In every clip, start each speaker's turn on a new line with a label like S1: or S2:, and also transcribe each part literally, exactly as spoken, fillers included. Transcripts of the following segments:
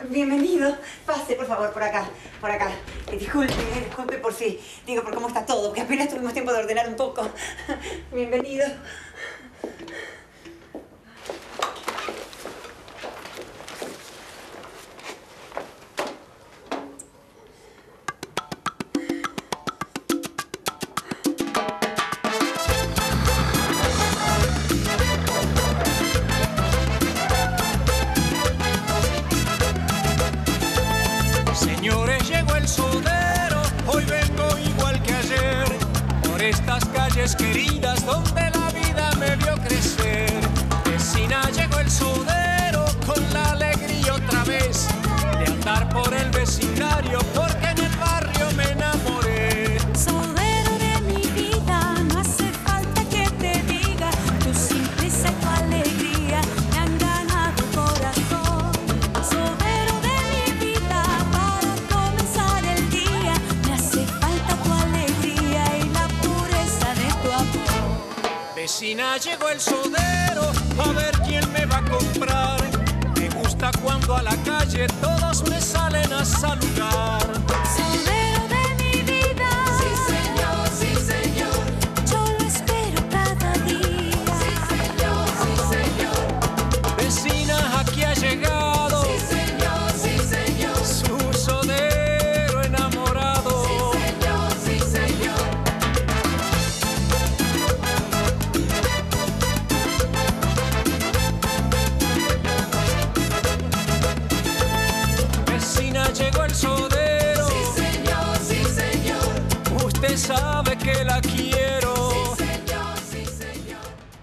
S1: Bienvenido. Pase, por favor, por acá, por acá. Eh, disculpe, eh, disculpe por si... Digo, por cómo está todo, porque apenas tuvimos tiempo de ordenar un poco. Bienvenido.
S2: Señores, llegó el sodero, hoy vengo igual que ayer, por estas calles queridas donde la vida me vio crecer. Vecina, llegó el sodero con la alegría otra vez de andar por el vecindario, porque en el barrio me enamoré.
S3: Sodero de mi vida, no hace falta que te diga, tu simpleza y tu alegría me han ganado el corazón. Sodero de mi vida, para comenzar el día, me hace falta tu alegría y la pureza de tu amor.
S2: Vecina, llegó el sodero, a ver quién me va a comprar. Me gusta cuando a la calle todos me salen a saludar.
S3: Sodero de mi vida,
S4: Sí, señor, sí, señor.
S3: yo lo espero cada día.
S4: Sí, señor, sí, señor.
S2: Vecina, aquí ha llegado
S4: Sí, señor, sí, señor.
S2: su sodero enamorado.
S4: Sí, señor, sí, señor.
S2: Vecina, llegó el sodero,
S4: Sí, señor, sí, señor.
S2: usted sabe que la quiero.
S4: Sí, señor, sí, señor.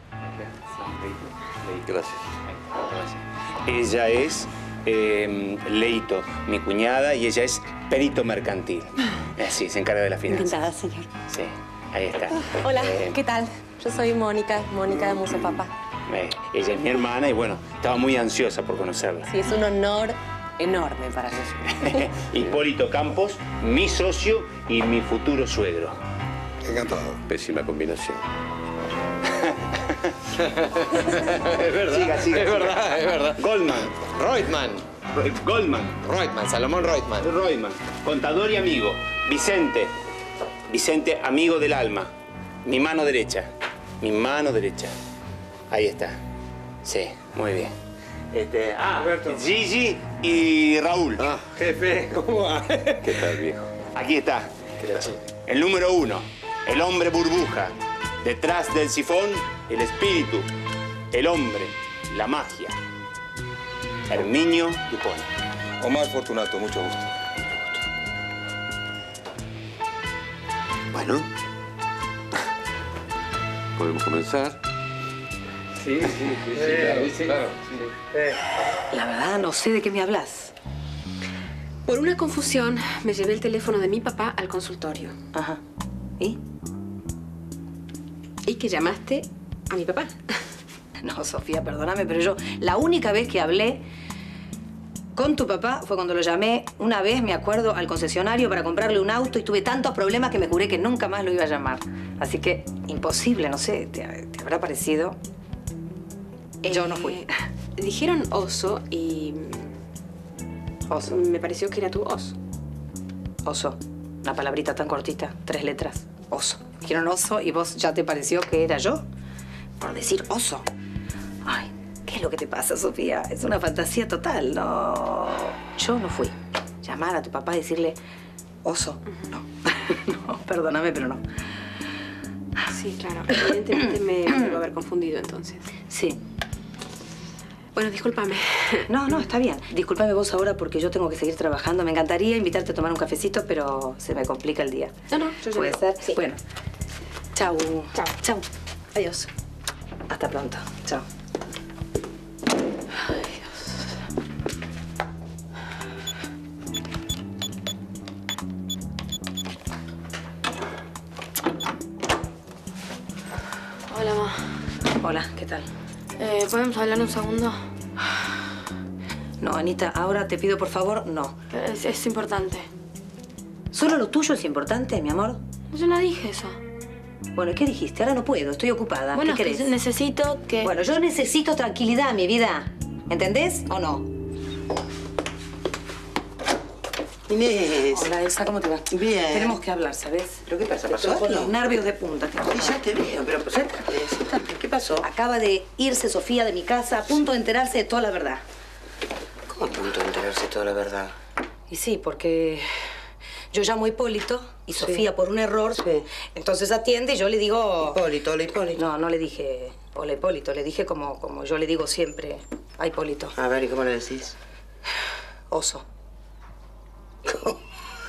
S5: Gracias. Ella es eh, Leito, mi cuñada, y ella es perito mercantil. Eh, sí, se encarga de la finanza.
S1: Encantada, señor.
S5: Sí, ahí está.
S6: Hola,
S5: Eh,
S6: ¿qué tal? Yo soy Mónica, Mónica de Museo Papá.
S5: eh, ella es mi hermana y bueno, estaba muy ansiosa por conocerla.
S6: Sí, es un honor enorme para mí.
S5: Hipólito Campos, mi socio y mi futuro suegro.
S7: Encantado.
S8: Pésima combinación.
S5: Es verdad. Siga, siga,
S8: es
S5: siga.
S8: verdad, es verdad.
S5: Goldman.
S8: Reutemann.
S5: Goldman.
S8: Reutemann, Salomón Reutemann.
S5: Reutemann. Contador y amigo. Vicente. Vicente, amigo del alma. Mi mano derecha. Mi mano derecha. Ahí está. Sí, muy bien. Este, ah, Gigi y Raúl.
S8: Ah, jefe, ¿cómo va?
S5: ¿Qué tal, viejo? Aquí está. El número uno. El hombre burbuja. Detrás del sifón, el espíritu. El hombre. La magia. Herminio Dupont.
S7: Omar Fortunato, mucho gusto.
S8: Bueno. Podemos comenzar.
S9: Sí, sí, sí, sí, claro, sí, claro. Sí.
S10: La verdad, no sé de qué me hablas.
S6: Por una confusión, me llevé el teléfono de mi papá al consultorio.
S10: Ajá. ¿Y?
S6: Y que llamaste a mi papá.
S10: No, Sofía, perdóname, pero yo la única vez que hablé con tu papá fue cuando lo llamé una vez, me acuerdo, al concesionario para comprarle un auto y tuve tantos problemas que me juré que nunca más lo iba a llamar. Así que, imposible, no sé, ¿te, te habrá parecido? Yo no fui.
S6: Eh, Dijeron oso y...
S10: Oso.
S6: Me pareció que era tu oso.
S10: Oso. Una palabrita tan cortita, tres letras. Oso. Dijeron oso y vos ya te pareció que era yo. Por decir oso. Ay, ¿qué es lo que te pasa, Sofía? Es una fantasía total. No. Yo no fui. Llamar a tu papá y decirle oso. No. No, perdóname, pero no.
S6: Sí, claro. Evidentemente me debo haber confundido entonces.
S10: Sí.
S6: Bueno, discúlpame.
S10: No, no, está bien. Discúlpame vos ahora porque yo tengo que seguir trabajando. Me encantaría invitarte a tomar un cafecito, pero se me complica el día.
S6: No, no, yo ya
S10: ¿Puede
S6: no.
S10: ser?
S6: Sí.
S10: Bueno. Chau.
S6: Chau.
S10: Chau. Adiós. Hasta pronto. Chao.
S6: Ay, Dios. Hola, ma.
S10: Hola, ¿qué tal?
S6: Eh, ¿Podemos hablar un segundo?
S10: No, Anita, ahora te pido por favor, no.
S6: Es, es importante.
S10: ¿Solo lo tuyo es importante, mi amor?
S6: Yo no dije eso.
S10: Bueno, ¿qué dijiste? Ahora no puedo, estoy ocupada.
S6: Bueno,
S10: ¿Qué
S6: es que
S10: querés?
S6: necesito que...
S10: Bueno, yo necesito tranquilidad, mi vida. ¿Entendés o no?
S11: Inés.
S10: Hola, Elsa, ¿cómo te va?
S11: Bien.
S10: Tenemos que hablar, ¿sabes?
S11: ¿Pero qué pasa?
S10: Te
S11: ¿Pasó
S10: estoy con
S11: algo?
S10: los nervios de punta. Te
S11: Sí, ya te veo, pero pues, siéntate, siéntate. ¿Qué pasó?
S10: Acaba de irse Sofía de mi casa a punto de enterarse de toda la verdad.
S11: ¿Cómo a punto de enterarse de toda la verdad?
S10: Y sí, porque yo llamo a Hipólito y
S11: Sí.
S10: Sofía, por un error,
S11: Sí.
S10: entonces atiende y yo le digo...
S11: Hipólito, hola, Hipólito.
S10: No, no le dije hola, Hipólito. Le dije como, como yo le digo siempre a Hipólito.
S11: A ver, ¿y cómo le decís?
S10: Oso.
S11: ¿Cómo?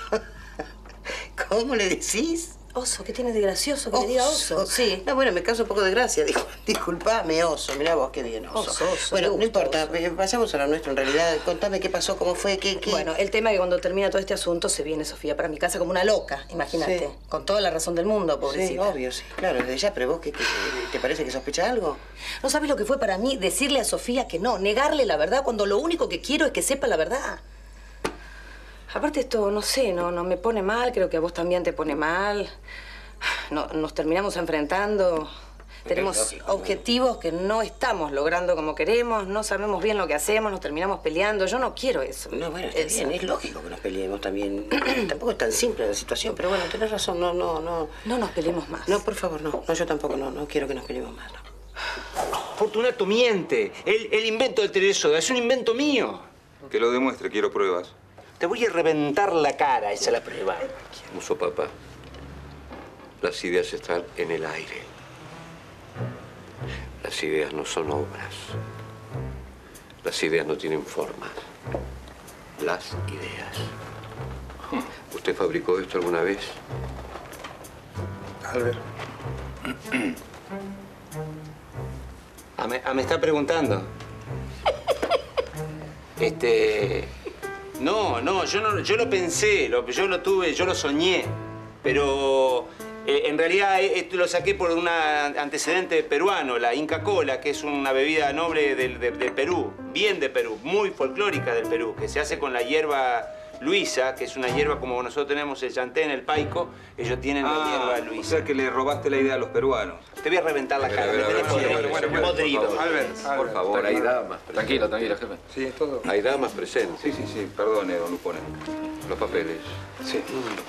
S11: ¿Cómo le decís?
S10: Oso, ¿qué tiene de gracioso que le diga oso? Sí.
S11: No, bueno, me causa un poco de gracia. Dijo, disculpame, oso. Mirá vos, qué bien, oso.
S10: Oso, oso,
S11: Bueno,
S10: me
S11: no
S10: gusta,
S11: importa.
S10: oso.
S11: eh, Pasamos a lo nuestro, en realidad. Contame qué pasó, cómo fue, qué... qué...
S10: Bueno, el tema es que cuando termina todo este asunto se viene Sofía para mi casa como una loca, imagínate.
S11: Sí.
S10: Con toda la razón del mundo,
S11: Sí,
S10: pobrecita.
S11: obvio, sí. Claro, desde ya, pero vos, ¿qué, qué, ¿te parece que sospecha algo?
S10: ¿No sabes lo que fue para mí decirle a Sofía que no, negarle la verdad cuando lo único que quiero es que sepa la verdad? Aparte esto, no sé, no, no me pone mal, creo que a vos también te pone mal. No, nos terminamos enfrentando. Tenemos
S11: lógico,
S10: objetivos que no estamos logrando como queremos, no sabemos bien lo que hacemos, nos terminamos peleando. Yo no quiero eso.
S11: No, bueno, está
S10: Elsa.
S11: bien, es lógico que nos peleemos también. Tampoco es tan simple la situación, pero bueno, tenés razón, no, no, no.
S10: No nos peleemos más.
S11: No, por favor, no. No, yo tampoco, no, no quiero que nos peleemos más, no.
S5: Fortunato miente. El, el invento del telesoda es un invento mío.
S7: Que lo demuestre, quiero pruebas.
S5: Te voy a reventar la cara, esa es la prueba.
S8: Muso papá, las ideas están en el aire. Las ideas no son obras. Las ideas no tienen formas. Las ideas. ¿Usted fabricó esto alguna vez?
S7: Albert.
S5: Ah, me, ah, me está preguntando. Este... No, no, yo no, yo lo pensé, lo, yo lo tuve, yo lo soñé. Pero eh, en realidad eh, lo saqué por un antecedente peruano, la Inca Cola, que es una bebida noble del, de, del Perú, bien de Perú, muy folclórica del Perú, que se hace con la hierba luisa, que es una hierba como nosotros tenemos el chantén, el paico, ellos tienen la hierba
S7: O
S5: luisa.
S7: sea que le robaste la idea a los peruanos.
S5: Te voy a reventar la
S8: A ver,
S5: cara,
S8: a ver,
S5: me
S8: a ver,
S5: tenés
S8: bueno,
S5: podrido,
S8: bueno, bueno,
S5: podrido.
S8: por favor.
S7: Albert,
S8: Por
S7: Albert,
S8: favor, hay
S7: tranquilo.
S8: damas.
S9: Tranquilo, tranquilo, jefe.
S7: Sí, es todo.
S8: Hay damas presentes.
S7: Sí, sí, sí. Perdone, don Lupone.
S8: Los papeles.
S7: Sí.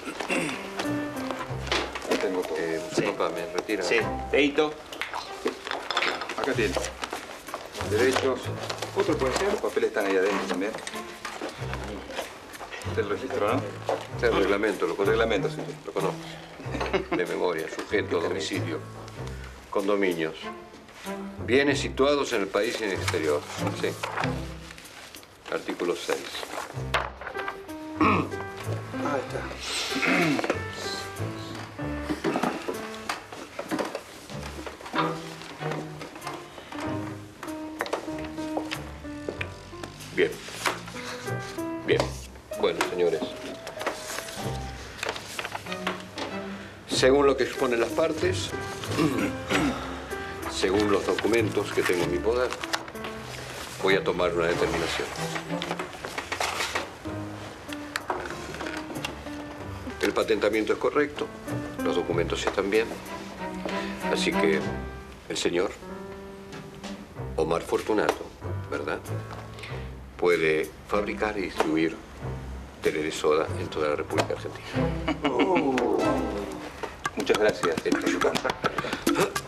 S7: Tengo todo.
S8: Eh,
S5: Sí.
S8: Papá, me retira.
S5: Sí, Teito.
S7: Acá tiene. Derechos. ¿Otro puede ser? Los papeles están ahí adentro también. Usted el registro, ¿no?
S8: Este es el reglamento, lo conozco.
S7: Reglamento, sí.
S8: Lo conozco. De memoria, sujeto, domicilio, condominios. Bienes situados en el país y en el exterior. Sí. Artículo seis.
S7: Ahí está.
S8: Bien. Bien. Bueno, señores. Según lo que exponen las partes, según los documentos que tengo en mi poder, voy a tomar una determinación. El patentamiento es correcto, los documentos están bien, así que el señor Omar Fortunato, ¿verdad?, puede fabricar y distribuir Tereré Soda en toda la República Argentina.
S7: Muchas gracias.
S8: Esto es